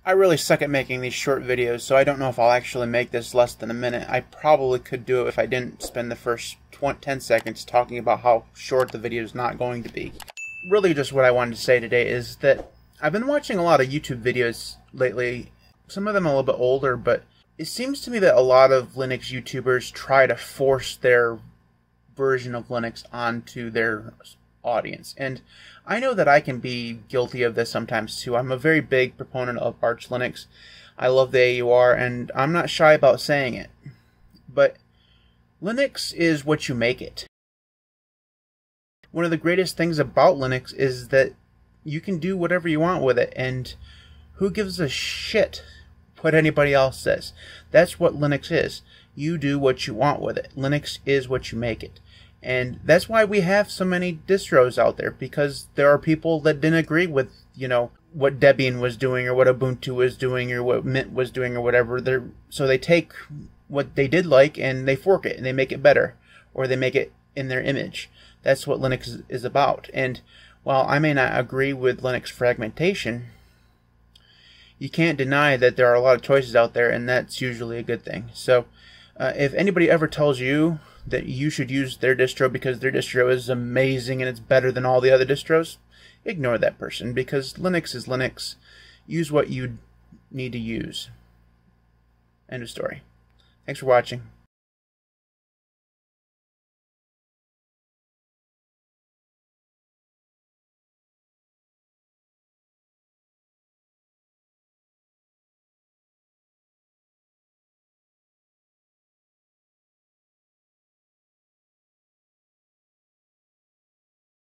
I really suck at making these short videos, so I don't know if I'll actually make this less than a minute. I probably could do it if I didn't spend the first 10 seconds talking about how short the video is not going to be. Really just what I wanted to say today is that I've been watching a lot of YouTube videos lately. Some of them a little bit older, but it seems to me that a lot of Linux YouTubers try to force their version of Linux onto their audience. And I know that I can be guilty of this sometimes too. I'm a very big proponent of Arch Linux. I love the AUR, and I'm not shy about saying it. But Linux is what you make it. One of the greatest things about Linux is that you can do whatever you want with it, and who gives a shit what anybody else says? That's what Linux is. You do what you want with it. Linux is what you make it. And that's why we have so many distros out there, because there are people that didn't agree with, what Debian was doing or what Ubuntu was doing or what Mint was doing or whatever. So they take what they did like and they fork it and they make it better, or they make it in their image. That's what Linux is about. And while I may not agree with Linux fragmentation, you can't deny that there are a lot of choices out there, and that's usually a good thing. So if anybody ever tells you that you should use their distro because their distro is amazing and it's better than all the other distros, ignore that person, because Linux is Linux. Use what you need to use. End of story. Thanks for watching.